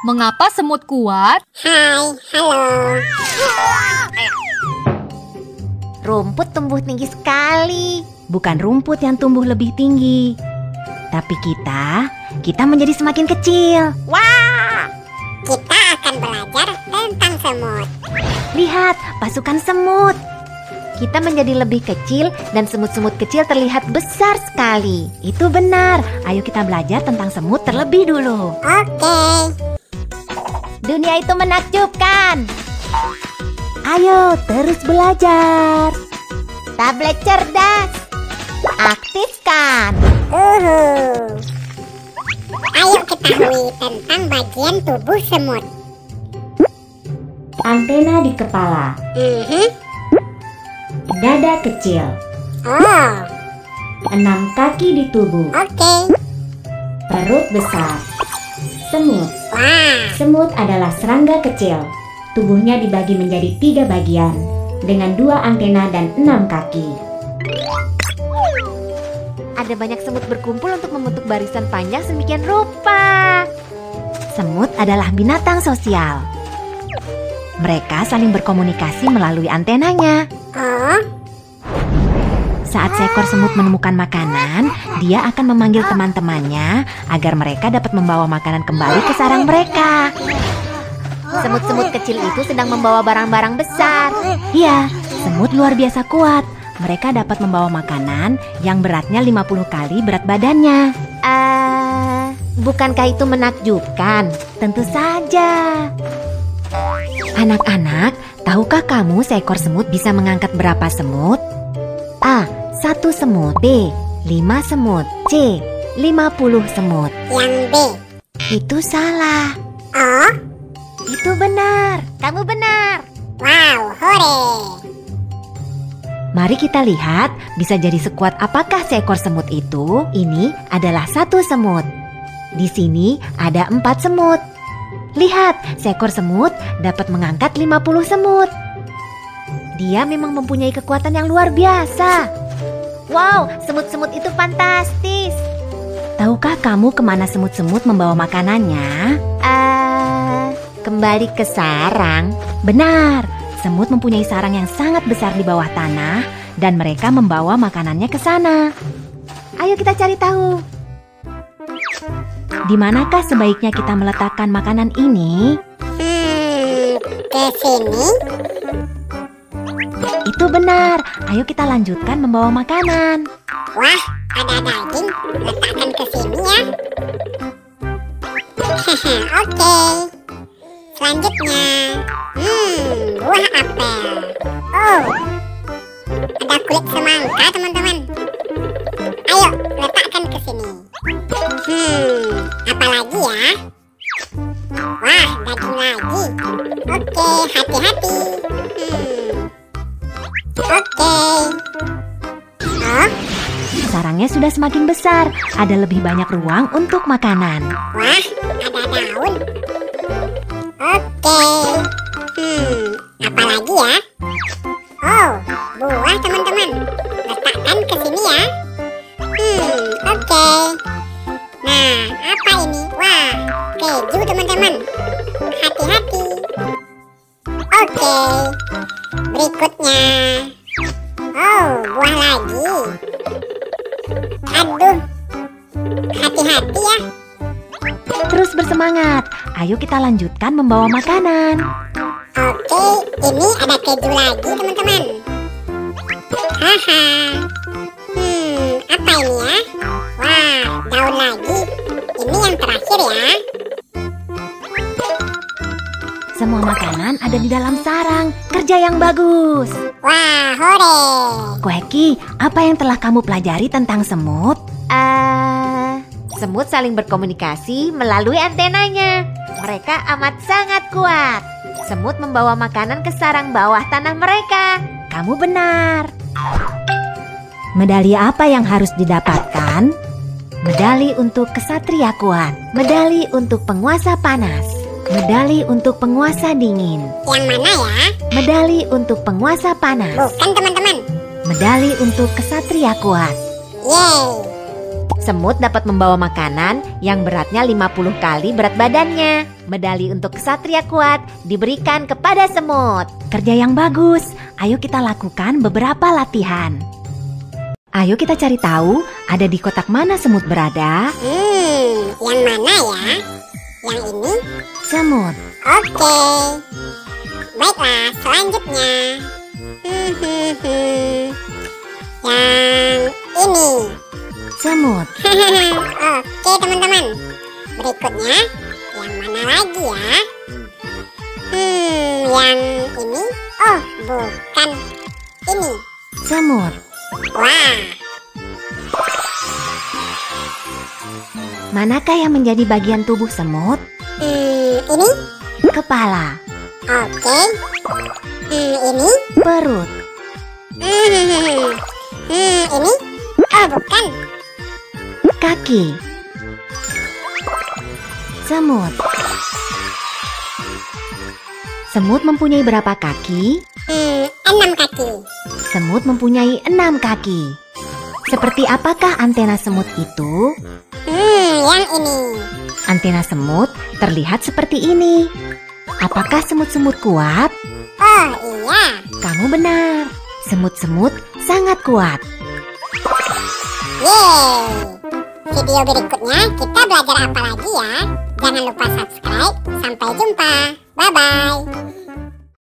Mengapa semut kuat? Hai, halo. Rumput tumbuh tinggi sekali. Bukan rumput yang tumbuh lebih tinggi, tapi kita menjadi semakin kecil. Wah, kita akan belajar tentang semut. Lihat, pasukan semut. Kita menjadi lebih kecil dan semut-semut kecil terlihat besar sekali. Itu benar. Ayo kita belajar tentang semut terlebih dulu. Oke. Dunia itu menakjubkan. Ayo terus belajar. Tablet cerdas, aktifkan. Ayo ketahui tentang bagian tubuh semut. Antena di kepala, dada kecil, Oh, 6 kaki di tubuh, oke. perut besar. Semut. Wah, Semut adalah serangga kecil. Tubuhnya dibagi menjadi 3 bagian dengan 2 antena dan 6 kaki. Ada banyak semut berkumpul untuk membentuk barisan panjang sedemikian rupa. Semut adalah binatang sosial. Mereka saling berkomunikasi melalui antenanya. oh, Saat seekor semut menemukan makanan, dia akan memanggil teman-temannya agar mereka dapat membawa makanan kembali ke sarang mereka. Semut-semut kecil itu sedang membawa barang-barang besar. Iya, semut luar biasa kuat. Mereka dapat membawa makanan yang beratnya 50 kali berat badannya. Bukankah itu menakjubkan? Tentu saja. Anak-anak, tahukah kamu seekor semut bisa mengangkat berapa semut? A. 1 semut. B. 5 semut. C. 50 semut. yang B. Itu salah. Oh, Itu benar. Kamu benar. wow, hore. Mari kita lihat bisa jadi sekuat apakah seekor semut itu. Ini adalah 1 semut. Di sini ada 4 semut. Lihat, seekor semut dapat mengangkat 50 semut. Dia memang mempunyai kekuatan yang luar biasa. Wow, semut-semut itu fantastis. Tahukah kamu kemana semut-semut membawa makanannya? Kembali ke sarang. Benar, semut mempunyai sarang yang sangat besar di bawah tanah dan mereka membawa makanannya ke sana. Ayo kita cari tahu. Di manakah sebaiknya kita meletakkan makanan ini? Ke sini. Itu benar. Ayo kita lanjutkan membawa makanan. Wah, ada daging. Letakkan ke sini ya. Oke. Selanjutnya, buah apel. Oh, ada kulit semangka teman-teman. Ayo letakkan ke sini. Apa lagi ya? Wah, daging lagi. Oke, hati-hati. Oke. Oh, Sarangnya sudah semakin besar. Ada lebih banyak ruang untuk makanan. wah, ada daun. Oke. Apa lagi ya? Oh, buah teman-teman. Letakkan ke sini ya. Oke. Nah, apa ini? Wah, keju teman-teman. Hati-hati. Oke. Berikutnya. Oh, buah lagi. Aduh. Hati-hati ya. Terus bersemangat. Ayo kita lanjutkan membawa makanan. Oke, ini ada keju lagi teman-teman. Haha. Apa ini ya? Wah, daun lagi. Ini yang terakhir ya. Semua makanan ada di dalam sarang. Kerja yang bagus. Wah, hore. Kueki, apa yang telah kamu pelajari tentang semut? Semut saling berkomunikasi melalui antenanya. Mereka amat sangat kuat. Semut membawa makanan ke sarang bawah tanah mereka. Kamu benar. Medali apa yang harus didapatkan? Medali untuk kesatria kuat. Medali untuk penguasa panas. Medali untuk penguasa dingin. Yang mana ya? Medali untuk penguasa panas. Bukan teman-teman. Medali untuk kesatria kuat. Yeay. Semut dapat membawa makanan yang beratnya 50 kali berat badannya. Medali untuk kesatria kuat diberikan kepada semut. Kerja yang bagus. Ayo kita lakukan beberapa latihan. Ayo kita cari tahu ada di kotak mana semut berada. Yang mana ya? Yang ini? Semut. Oke. Baiklah, selanjutnya. Yang ini. Semut. Oke teman-teman. Berikutnya, yang mana lagi ya? Yang ini? Oh, bukan. Ini. Semut. Wah. Manakah yang menjadi bagian tubuh semut? Ini? Kepala. Oke. Ini? Perut. Ini? Oh, bukan. Kaki. Semut. Semut mempunyai berapa kaki? 6 kaki. Semut mempunyai 6 kaki. Seperti apakah antena semut itu? Yang ini. Antena semut terlihat seperti ini. Apakah semut-semut kuat? Oh iya. Kamu benar. Semut-semut sangat kuat. Yeay. Video berikutnya kita belajar apa lagi ya? Jangan lupa subscribe. Sampai jumpa. Bye-bye.